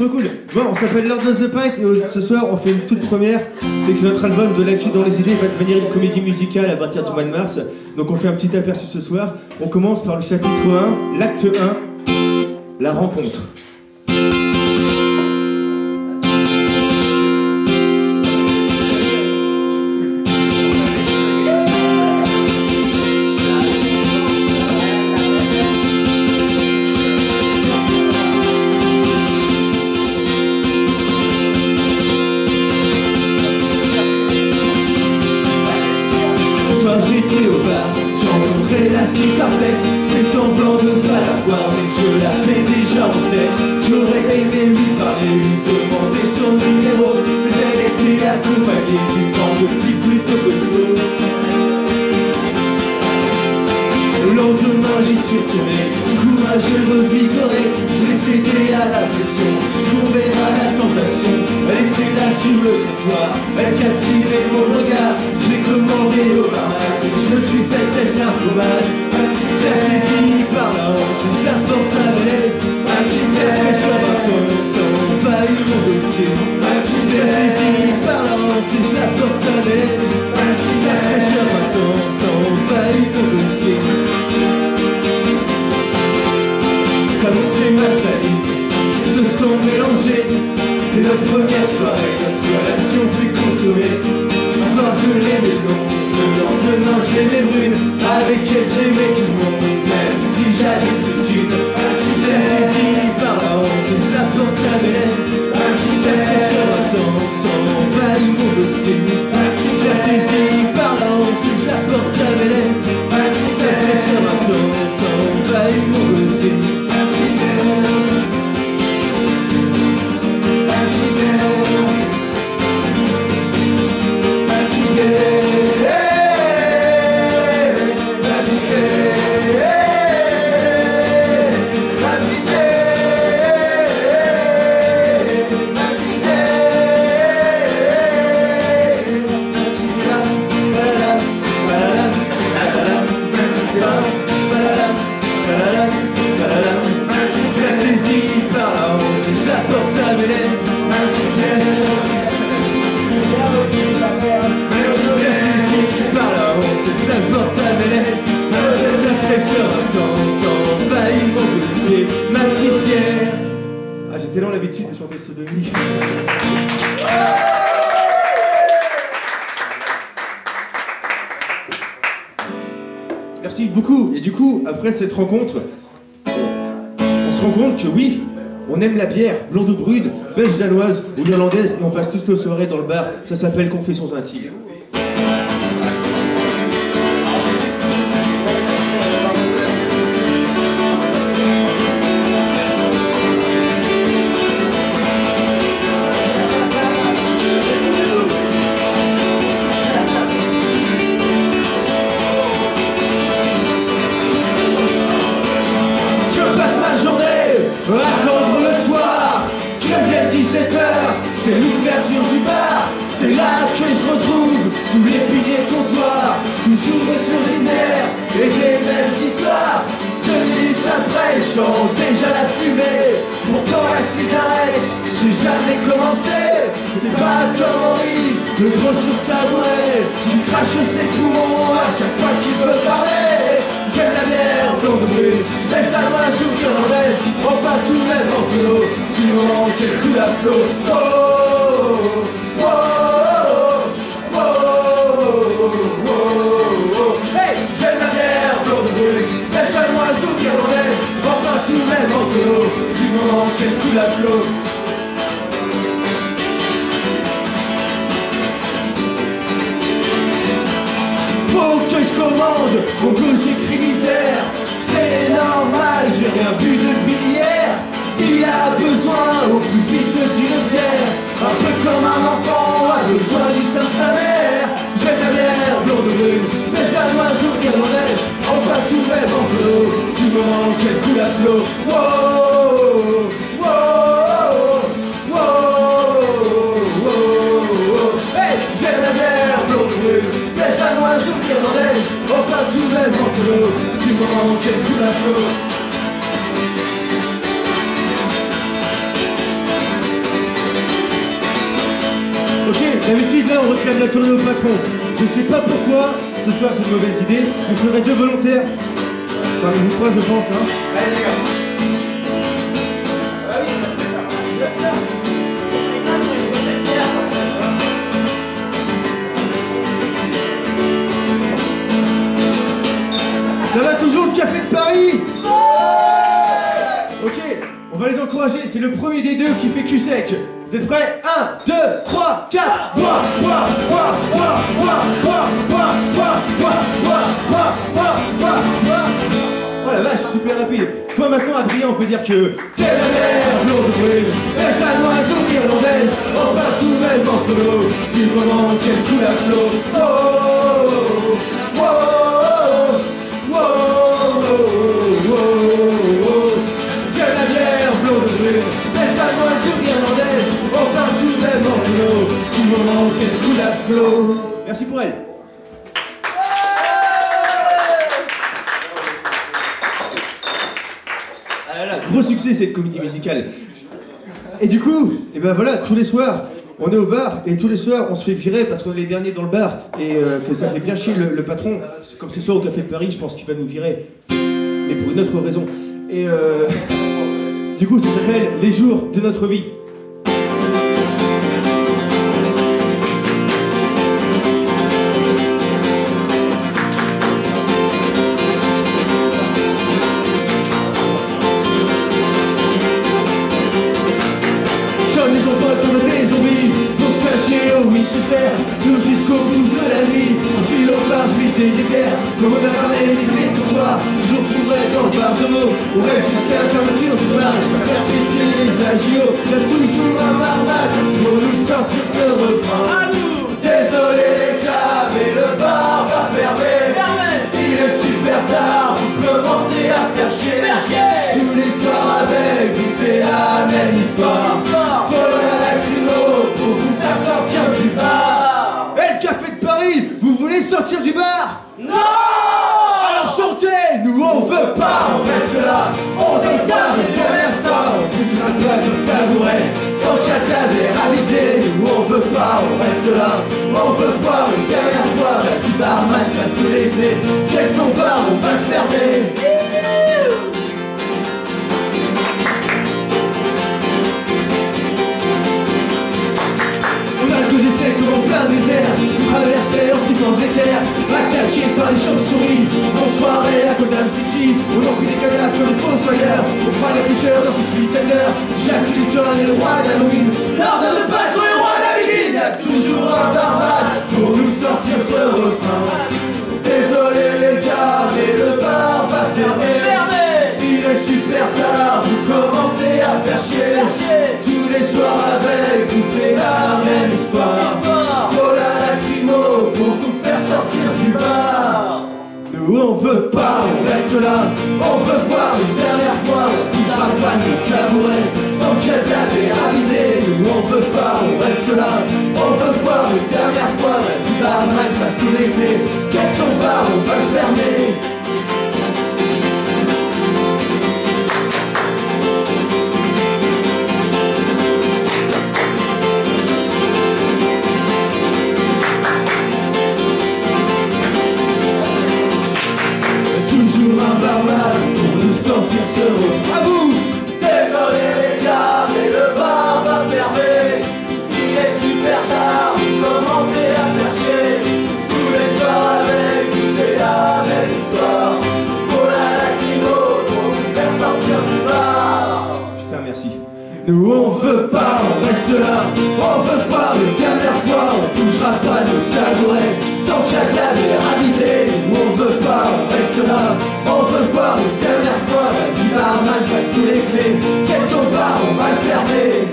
trop cool. Bon, on s'appelle Lord of the Pint et ce soir on fait une toute première. C'est que notre album de l'actu dans les idées va devenir une comédie musicale à partir du mois de mars. Donc on fait un petit aperçu ce soir. On commence par le chapitre 1, l'acte 1, la rencontre. J'étais au bar, j'ai rencontré la fille parfaite. Fait semblant de pas la voir, mais je l'avais déjà en tête. J'aurais aimé lui parler, lui demander son numéro, mais elle était accompagnée d'une bande de petits plutôt costauds. Le lendemain j'y suis retourné, courageux revigoré. Je l'ai cédé à la pression, sourd à la tentation. Elle était là sur le comptoir, elle captivait mon regard. J'ai commandé au barman, je me suis fait cette nymphomane. Un petit test désigné par la honte, je la porte à l'aise. Un petit test fraîcheur à ton sang, envahit mon dossier. Un petit test désigné par la honte, je la porte à l'aise. Un petit test fraîcheur à ton sang, envahit mon dossier. L'amour et ma salive se sont mélangés. Et notre première soirée, notre relation fut consommée. Un soir je l'aimais blonde, le lendemain je l'aimais brune. Avec elle j'aimais tout le monde, même si j'avais de thunes. Un petit test désigné par la honte, je la porte à l'aise. Un petit test fraîcheur à temps, sans envahir mon dossier. Un petit test désigné par la honte, je la porte à l'aise. Un petit test fraîcheur à temps, sans envahir mon dossier. Ah, j'ai tellement l'habitude de chanter ce demi. Merci beaucoup. Et du coup, après cette rencontre, on se rend compte que oui, on aime la bière, blonde ou brune, belge, danoise ou irlandaise, et on passe toutes nos soirées dans le bar. Ça s'appelle Confessions intimes. Attendre le soir, que vienne 17h, c'est l'ouverture du bar. C'est là que je retrouve tous les piliers comptoirs. Toujours autour des nerfs et des mêmes histoires. 2 minutes après, je chante déjà la fumée. Pourtant la cigarette, j'ai jamais commencé. C'est pas comme Henri, le gros sur tabouret, qui crache ses poumons à chaque fois qu'il veut parler. J'aime la bière blonde brune, laisse la main sous irlandaise. Prends pas tout même en clos, tu me manques quel coup à flot. Oh, oh, oh, oh, oh, oh. Hey, j'aime la bière blonde brune, laisse la main sous irlandaise. Prends pas tout même en clos, tu me manques quel coup à flot. Faut que je commande, mon coup j'écris misère. C'est normal, j'ai rien bu depuis hier. Il a besoin au plus vite d'une bière. Un peu comme un enfant a besoin du sein de sa mère. J'aime la bière blonde brune, mais j'ai l'oiseau irlandaise. Enfin tout même en flot, tu me manques quel coup à flot. Wow, wow, wow, wow. Hey, j'aime la bière blonde brune, mais j'ai l'oiseau irlandaise. Enfin tout même en flot, tu me manques quel coup à flot. D'habitude, là, on réclame la tournée au patron. Je sais pas pourquoi, ce soir, c'est une mauvaise idée. On ferait 2 volontaires. Enfin, vous 3, je pense, hein. Allez, les gars. Ça va toujours le café de Paris? Ok, on va les encourager, c'est le premier des 2 qui fait cul sec. Vous êtes prêts? 1, 2, 3, 4. Bois, bois, bois, bois, bois, bois, bois, bois, bois, bois, bois, bois, bois, bois. Oh la vache, super rapide. Toi maintenant, Adrien, on peut dire que c'est la mer, l'eau de brume, et sa noisson irlandaise, en partout même en solo, du moment qu'elle coule à flot. Oh, oh, oh, oh, oh, oh, oh. J'ai la bière, l'eau de brume, et sa noisson irlandaise, en partout même en solo, du moment qu'elle coule à flot. merci pour elle. Ah là là, gros succès cette comédie musicale. Et du coup, et ben voilà, tous les soirs, on est au bar et tous les soirs on se fait virer parce qu'on est les derniers dans le bar et que ça fait bien chier le patron. Comme ce soir au Café de Paris, je pense qu'il va nous virer, mais pour une autre raison. Et du coup, ça s'appelle Les jours de notre vie. Nous jusqu'au bout de la nuit, on file au bar, des bières, comme on a parlé des comptoirs, toujours trouvé dans le bar de mots, on reste jusqu'à la fermeture du bar, pour faire péter les agios, y'a toujours un marmac pour nous sortir ce refrain. À nous. Désolé les gars, mais le bar va fermer. Il est super tard, vous commencez à faire chier. Tous les soirs avec vous, c'est la même histoire. Faut la lacrymo pour vous faire sortir du bar. Eh, le Café de Paris, vous voulez sortir du bar? Non! Alors chantez! Nous on veut pas! On reste là, on veut pas une dernière fois. On touche un doigt de tabouret, tant qu'il y a de la bière à vider. Nous on veut pas, on reste là, on veut pas une dernière fois. Vas-y barman, casse tous les clés. Quel ton bar, on va le fermer. Comme en plein désert, traverser en sifflant des terres, attaqué par les chauves-souris, on se croirait à Gotham City, on emplit des cadavres comme des fossoyeurs, on fera les tricheurs dans ce street tender, Jack Skellington est le roi d'Halloween, l'ordre de passe sont les rois de la ville, y'a toujours un barman pour nous sortir ce refrain. Désolé les gars, mais le bar va fermer, il est super tard, vous commencez à faire chier, tous les soirs avec vous c'est la même histoire. Faut la lacrymo pour vous faire sortir du bar. Nous on veut pas, on reste là, on veut boire une dernière fois. On touchera pas de tabouret, tant qu'il y a de la bière à vider. Nous on veut pas, on reste là, on veut boire une dernière fois. Vas-y barman, passe tous les clés, quel ton bar, on va le fermer. Un barman pour nous sortir ce refrain. À vous! Désolé les gars, mais le bar va fermer. Il est super tard, vous commencez à faire chier. Tous les soirs avec vous, c'est la même histoire. Faut la lacrymo pour vous faire sortir du bar. Putain, merci. Nous on veut pas, on reste là, on veut pas une dernière fois, on touchera pas nos tabourets, tant qu'il y a de la bière à vider. Nous on veut pas, on reste là, on veut pas une dernière fois. Vas-y barman, passe tous les clés, quel ton bar, on va le fermer.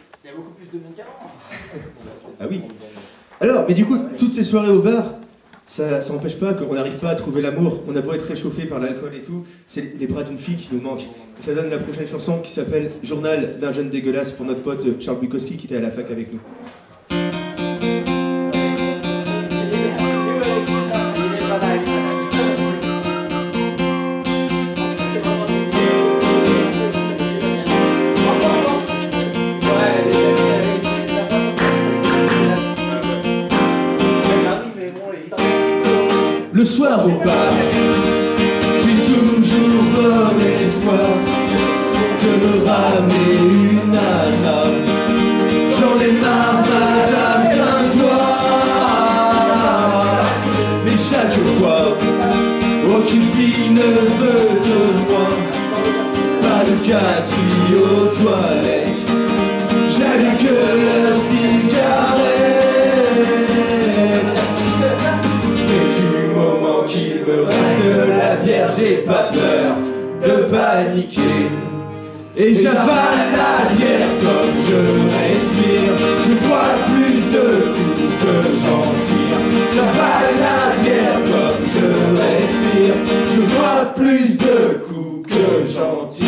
Ah oui. Alors, mais du coup, toutes ces soirées au bar, ça n'empêche pas qu'on n'arrive pas à trouver l'amour. On a beau être réchauffé par l'alcool et tout, c'est les bras d'une fille qui nous manquent. Et ça donne la prochaine chanson qui s'appelle Journal d'un jeune dégueulasse pour notre pote Charles Bukowski qui était à la fac avec nous. Le soir au bar, j'ai toujours bon espoir de me ramener une nana. J'en ai marre, madame Saint-Doigt. Mais chaque fois, aucune fille ne veut de moi. Pas de Cathy aux toilettes, j'allume que leur cigarette. Qu'il me reste la bière, j'ai pas peur de paniquer. Et j'avale la bière comme je respire. Je bois plus de coups que j'en tire. J'avale la bière comme je respire. Je bois plus de coups que j'en tire.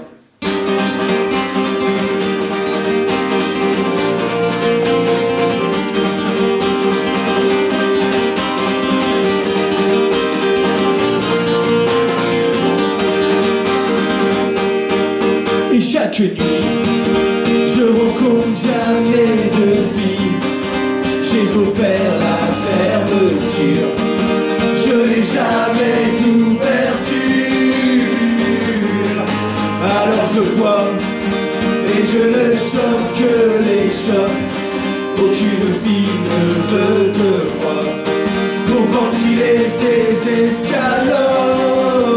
Chaque nuit, je rencontre jamais de fille. J'ai beau faire la fermeture, je n'ai jamais d'ouverture. Alors je bois et je ne chope que les chopes. Aucune fille ne veut de moi pour ventiler ses escalops.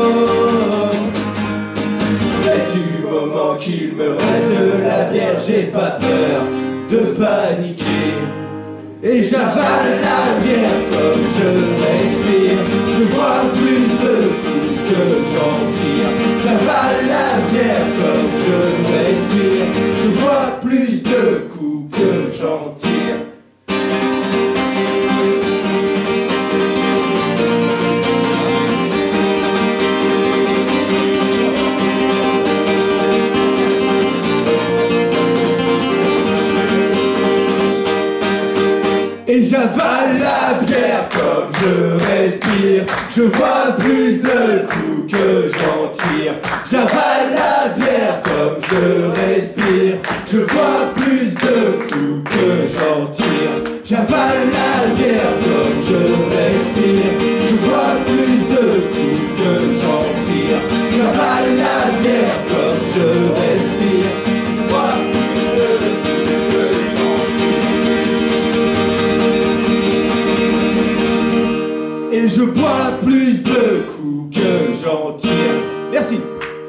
Qu'il me reste la bière, j'ai pas peur de paniquer. Et j'avale la bière comme je respire. Je bois plus de coups que j'en tire. J'avale la bière comme je respire. Je bois plus de coups que j'en tire. Et j'avale la bière comme je respire. Je bois plus de coups que j'en tire. J'avale la bière comme je respire. Je bois plus de coups que j'en tire. J'avale la bière comme je respire. Je bois plus de coups que j'en tire. J'avale la bière comme je respire. Je bois plus de coups que j'en tire. Et je bois plus de coups que j'en tire. Merci.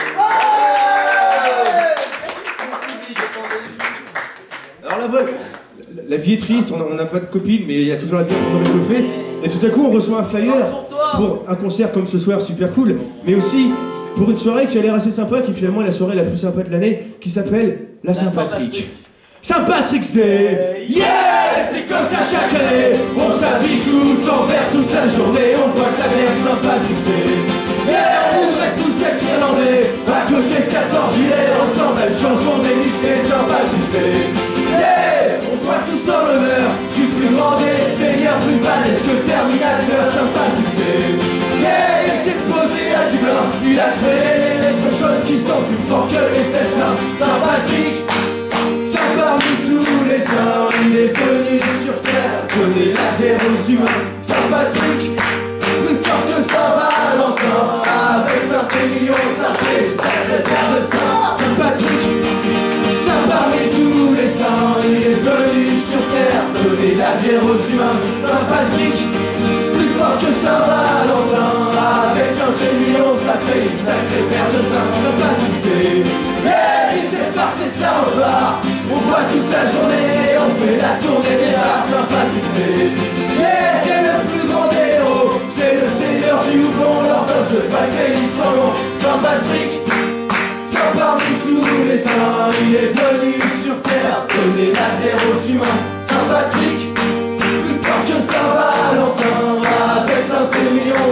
Alors la vie est triste, on n'a pas de copine, mais il y a toujours la vie pour nous réchauffer. Et tout à coup, on reçoit un flyer pour un concert comme ce soir, super cool, mais aussi pour une soirée qui a l'air assez sympa, qui finalement est la soirée la plus sympa de l'année, qui s'appelle la Saint-Patrick. Saint-Patrick's Day, yeah, c'est comme ça chaque année. On s'habille tout en vert toute la journée. On boit de la bière Saint-Patrick's Day. Yeah, on voudrait tous être irlandais. À côté de 14 gilets, ensemble, belle chanson des musclés Saint-Patrick's Day. Yeah, on boit tous en l'honneur du plus grand des seigneurs, plus balèze que Terminateur Saint-Patrick's Day. Yeah, il s'est posé à Dublin. Il a créé les cochons qui sont plus forts que les Celtins. Saint-Patrick, parmi tous les saints, il est venu sur terre donner la bière aux humains. Saint-Patrick, plus fort que Saint-Valentin. Avec Saint-Émilion, ça fait une sacrée paire de saints. Saint-Patrick, saint parmi tous les saints, il est venu sur terre donner la bière aux humains. Saint-Patrick, plus fort que Saint-Valentin. Avec Saint-Émilion, ça fait une sacrée paire de saints. Saint-Patrick, yeah, il s'est farcé ça au bar. On boit toute la journée, on fait la tournée des bars. Saint-Patrick's Day, yeah, c'est le plus grand des héros. C'est le seigneur du houblon, Lord of the Valkyrie sans nom. Saint-Patrick, saint parmi tous les saints, il est venu sur terre donner la bière aux humains. Saint-Patrick, plus fort que Saint-Valentin. Avec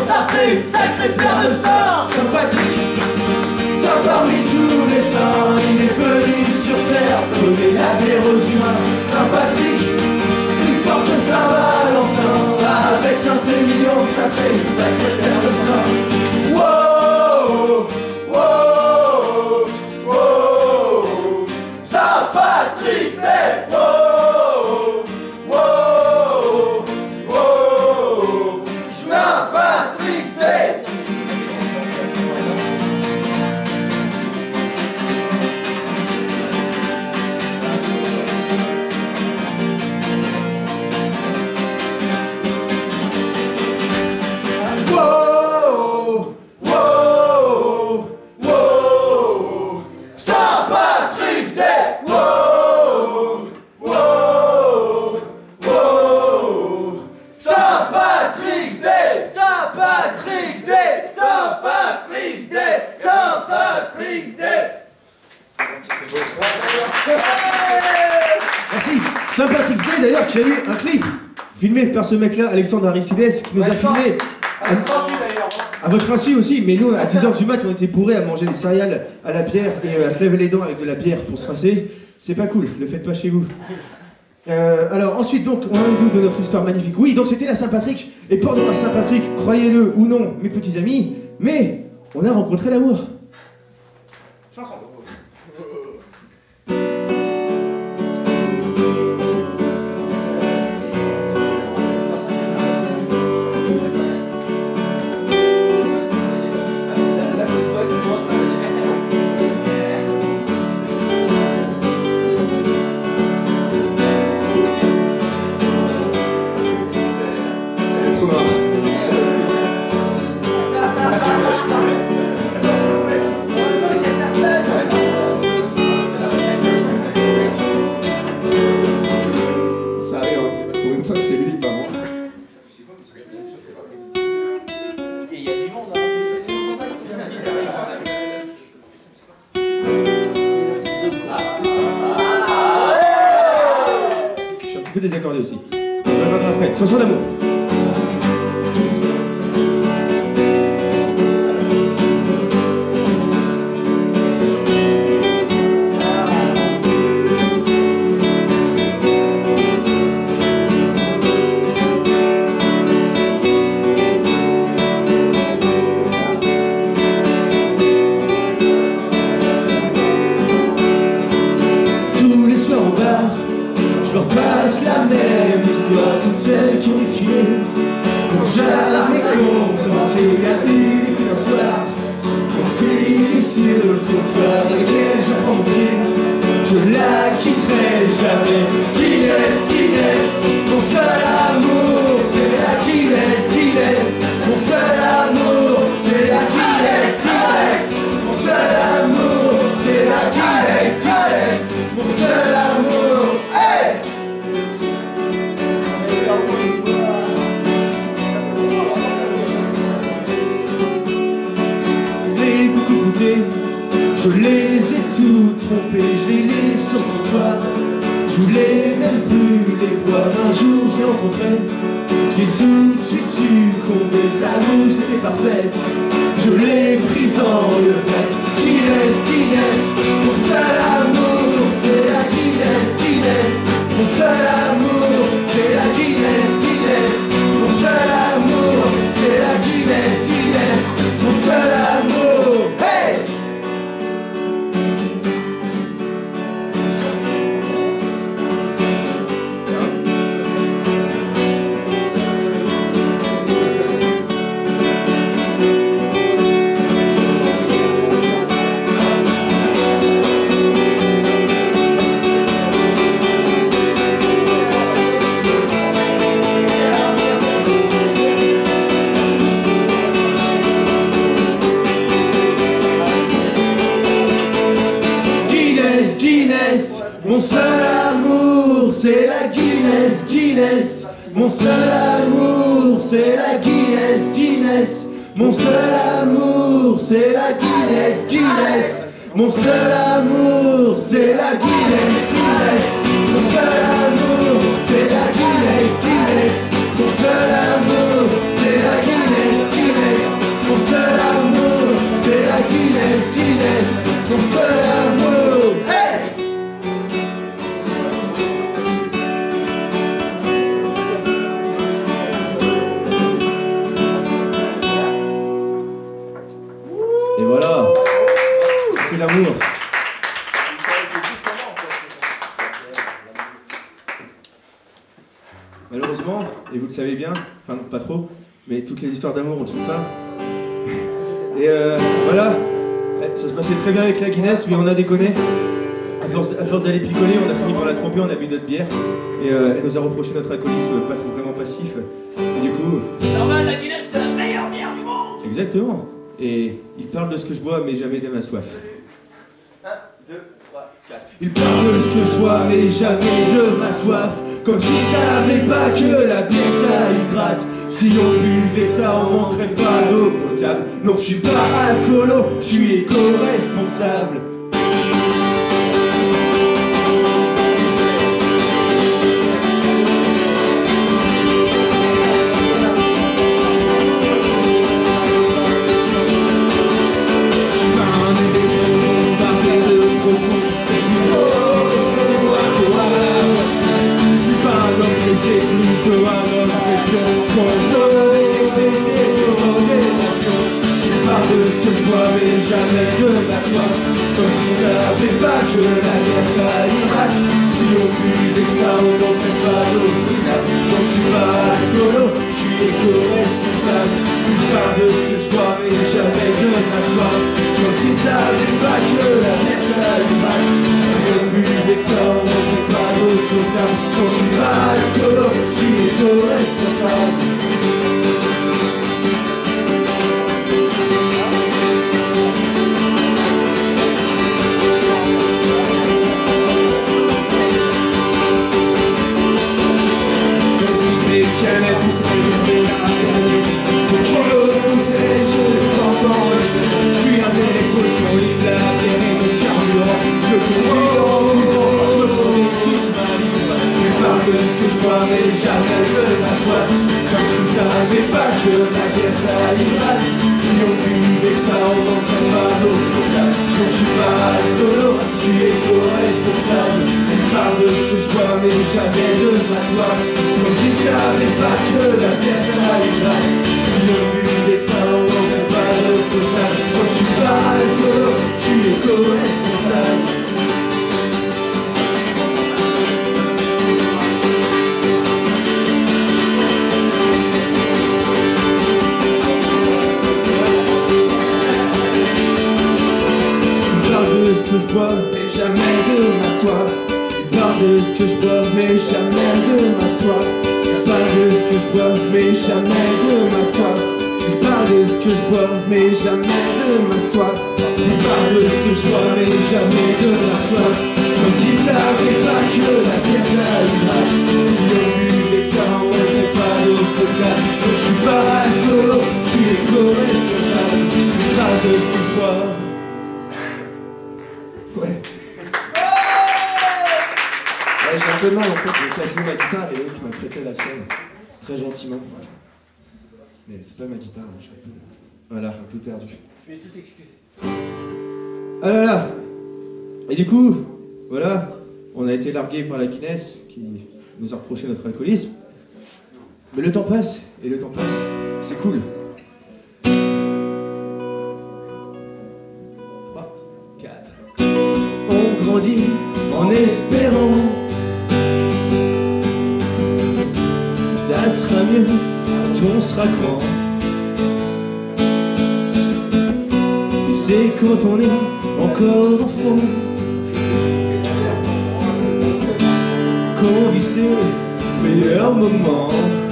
ça fait une sacrée paire de seins. Saint-Patrick, saint parmi tous les saints, il est venu sur terre donner la bière aux humains. Saint-Patrick, plus fort que Saint-Valentin, avec Saint-Émilion, ça fait une sacrée paire de seins. Wow, wow, wow, Saint-Patrick, c'est wow, wow, wow, Saint-Patrick, c'est. Merci. Saint-Patrick's Day d'ailleurs qui a eu un clip filmé par ce mec-là, Alexandre Aristides, qui nous a filmé à votre insu aussi, mais nous à 10h du mat on était bourrés à manger des céréales à la bière et à se laver les dents avec de la bière pour se rincer. C'est pas cool, le faites pas chez vous. Alors ensuite donc on a un bout de notre histoire magnifique. Oui, donc c'était la Saint-Patrick, et pendant la Saint-Patrick, croyez-le ou non mes petits amis, mais on a rencontré l'amour. Chanson. Désaccordé aussi. Je reviendrai après. Chanson d'amour. Tous les soirs au bar, je leur passe la même histoire, toutes celles qui ont filé pour jamais contenter la une d'un soir. On finit sur le trottoir avec laquelle je prends mon pied, je la quitterai jamais. Guinness, mon seul amour, c'est la Guinness, mon seul amour, c'est la Guinness, mon seul amour, c'est la Guinness, mon seul amour, hey! J'ai beaucoup goûté, je les ai tout trompés, je les laissé sur le trottoir. Je voulais même plus les voir, un jour je l'ai rencontré, j'ai tout de suite succombé, sa bouche c'était parfaite, je l'ai prise en levrette. Guinness, mon seul amour, c'est la Guinness, mon seul amour, c'est la Guinness, mon seul amour, c'est la Guinness, mon seul amour, hey! Mon seul amour, c'est la Guinness, mon seul amour, c'est la Guinness, mon seul amour, c'est la Guinness, mon seul amour, c'est la Guinness, mon seul amour, c'est la Guinness, mon seul amour, c'est la Guinness. savez bien, enfin pas trop, mais toutes les histoires d'amour ont une fin. Et voilà, ça se passait très bien avec la Guinness, mais on a déconné. À force d'aller picoler, on a fini par la tromper, on a bu notre bière. Et elle nous a reproché notre alcoolisme pas vraiment passif. Et du coup... Normal, la Guinness, c'est la meilleure bière du monde. Exactement. Et il parle de ce que je bois, mais jamais de ma soif. 1, 2, 3, 4. Il parle de ce que je bois, mais jamais de ma soif. Comme s'il savait pas que la bière ça hydrate. Si on buvait ça, on manquerait pas d'eau potable. Non, je suis pas alcoolo, je suis éco-responsable. Jamais de ma soif, comme si ça savait pas que la bière ça hydrate. Si on buvait ça, on manquerait pas d'eau potable. Non, je suis pas alcoolo, je suis éco-responsable. Il parle de ce que je bois, mais jamais de ma soif, comme si ça savait pas que la bière ça hydrate. Si on buvait ça, on manquerait pas d'eau potable. Non, je suis pas alcoolo, je suis éco-responsable. Mais jamais de ma soif, comme si ça savait pas que la bière ça hydrate. Si on buvait ça, on manquerait pas d'eau potable. Non, je suis pas alcoolo, je suis éco-responsable. Elle parle de ce que je bois, mais jamais de ma soif, comme si ça savait pas que la bière ça hydrate. Si on buvait ça, on manquerait pas d'eau potable. Non, je suis pas alcoolo, je suis éco-responsable. Que je bois, mais jamais de ma soif. Je parle de ce que je bois, mais jamais de ma soif. Je parle de ce que je bois, mais jamais de ma soif. Je parle de ce que je bois, mais jamais de ma soif. Je parle de ce que je bois, mais jamais de ma soif. Comme si ça savait pas que la bière ça hydrate. Si on buvait que ça, on n'aurait pas d'eau potable. Je suis pas alcoolo, je suis éco-responsable. Je parle de ce que je bois. Ouais. J'ai un peu de mal en fait, j'ai cassé ma guitare et Eric m'a prêté la sienne, très gentiment. Mais c'est pas ma guitare, je suis un peu perdu. Je vais tout excuser. Ah là là. Et du coup, voilà, on a été largué par la Guinness qui nous a reproché notre alcoolisme. Mais le temps passe, et le temps passe, c'est cool. 3, 4. On grandit en espérant que ça sera mieux quand on sera grand. C'est quand on est encore enfant qu'on vit ses meilleurs moments.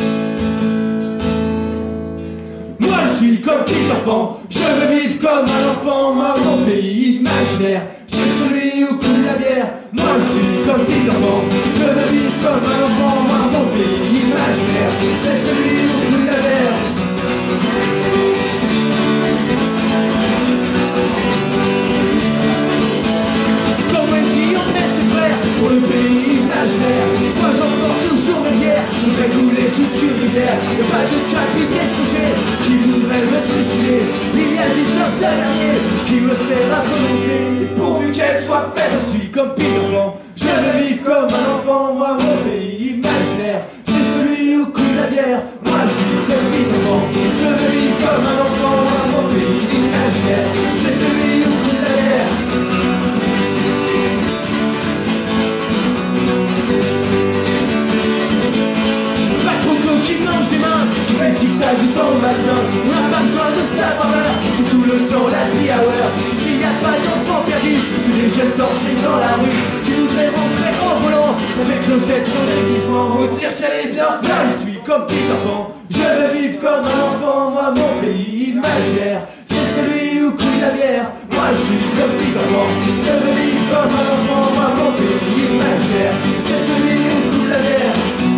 Moi je suis comme Peter Pan, je veux vivre comme un enfant. Moi mon pays imaginaire, c'est celui où coule la bière. Moi je suis comme Peter Pan, je veux vivre comme un enfant. Moi mon pays imaginaire, c'est celui où coule la bière. Comme Wendy on est ses frères pour le pays imaginaire. Moi j'emporte toujours mes bières, je voudrais couler toute une rivière. Y'a pas de capitaine couché qui voudrait me trucider. Il y a juste un dernier qui me sert à volonté. Et pourvu qu'elle soit faite, je suis comme Peter Pan. Je veux vivre comme un enfant, moi mon pays imaginaire, c'est celui où coule la bière. Moi je suis comme Peter Pan, je veux vivre comme un enfant, moi mon pays imaginaire, c'est celui où coule la bière. Pas trop qui mange jette son déguisement, vous dire qu'elle est bien faite. Là je suis comme Peter Pan, je veux vivre comme un enfant. Moi mon pays imaginaire, c'est celui où coule la bière. Moi je suis comme Peter Pan, je veux vivre comme un enfant. Moi mon pays imaginaire, c'est celui où coule la bière.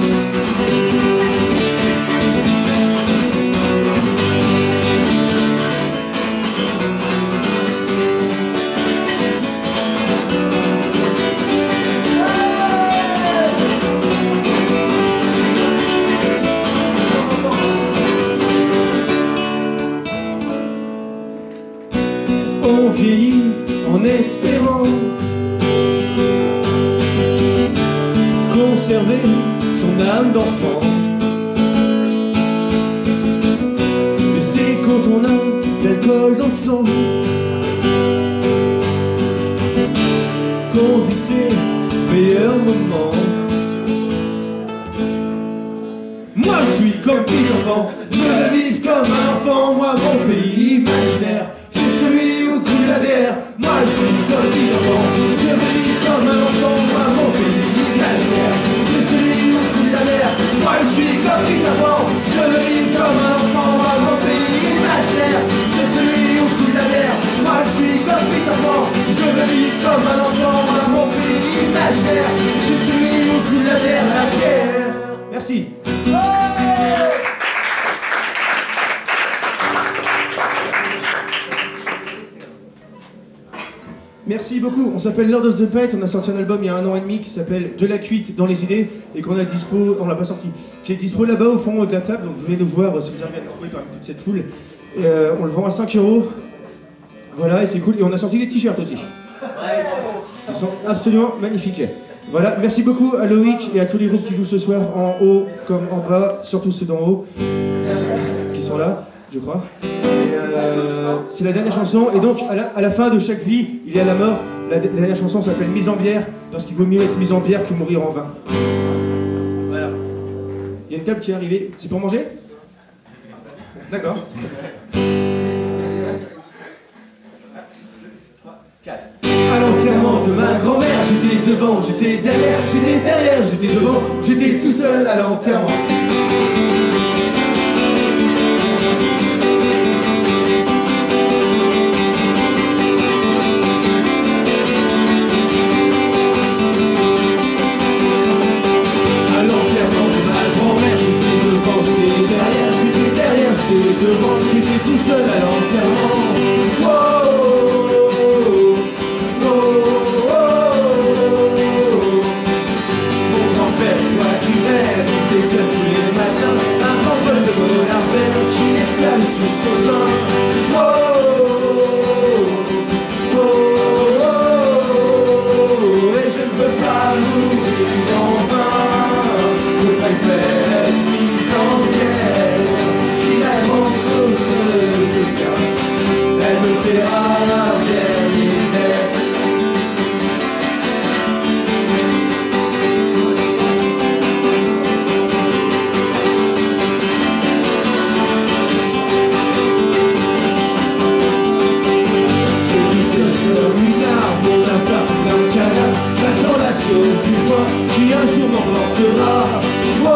On vieillit en espérant conserver son âme d'enfant. Mais c'est quand on a de l'alcool dans le sang qu'on vit ses meilleurs moments. Moi je suis comme Peter Pan, je veux vivre comme un enfant. Moi mon pays imaginaire, c'est celui où coule la bière. Moi je suis comme Peter Pan, je veux vivre comme un enfant. Moi mon pays imaginaire, c'est celui où coule la bière. Moi je suis comme Peter Pan, je veux vivre comme un enfant. Moi mon pays imaginaire, c'est celui où coule la bière. Moi je suis comme Peter Pan, je veux vivre comme un enfant. Moi mon pays imaginaire, c'est celui où coule la bière. La bière. Merci. Merci beaucoup. On s'appelle Lord of the Pet. On a sorti un album il y a 1 an et demi qui s'appelle De la cuite dans les idées et qu'on a dispo. On l'a pas sorti. Qui est dispo là-bas au fond de la table. Donc vous venez nous voir si vous arrivez à nous trouver parmi toute cette foule. On le vend à 5 €. Voilà, et c'est cool. Et on a sorti des t-shirts aussi. Ils sont absolument magnifiques. Voilà, merci beaucoup à Loïc et à tous les groupes qui jouent ce soir en haut comme en bas, surtout ceux d'en haut qui sont là, je crois. C'est la dernière chanson, et donc à la fin de chaque vie, il y a la mort. La dernière chanson s'appelle Mise en bière, parce qu'il vaut mieux être mise en bière que mourir en vin. Voilà. Il y a une table qui est arrivée. C'est pour manger? D'accord. 4. À l'enterrement de ma grand-mère, j'étais devant, j'étais derrière, j'étais devant, j'étais tout seul à l'enterrement. À l'enterrement de ma grand-mère, j'étais devant, j'étais derrière, j'étais devant, j'étais tout seul à l'enterrement. Qui un jour m'emportera. Oh,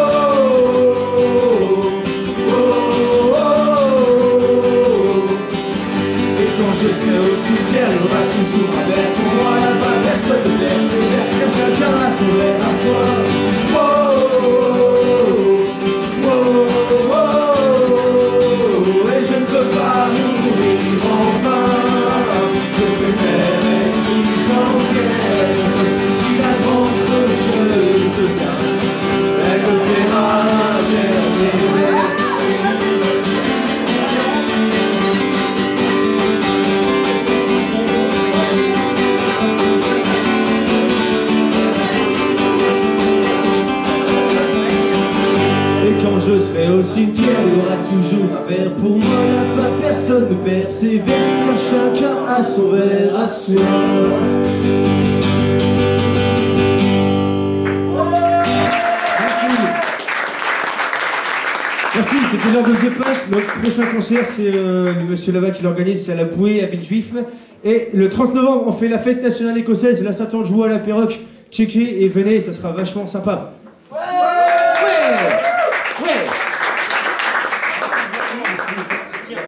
oh, oh, oh. Et quand je serai au cimetière, il y aura toujours un verre pour moi. Là-bas, personne ne persévère, car chacun a son verre à soi. Oh, oh, oh, oh. Et je ne peux pas mourir en vain. Je préfère être mis en guerre. Si la grande elle me verra dernier. Et quand je serai au cimetière, il y aura toujours un verre pour moi. Là-bas, personne ne persévère, car chacun a son verre à soi. Merci, c'était l'heure de The Punch. Notre prochain concert, c'est le monsieur là-bas qui l'organise, c'est à la Bouée, à Villejuif. Et le 30 novembre, on fait la fête nationale écossaise, la Saint-Anne joue à la Perroque, checkez et venez, ça sera vachement sympa.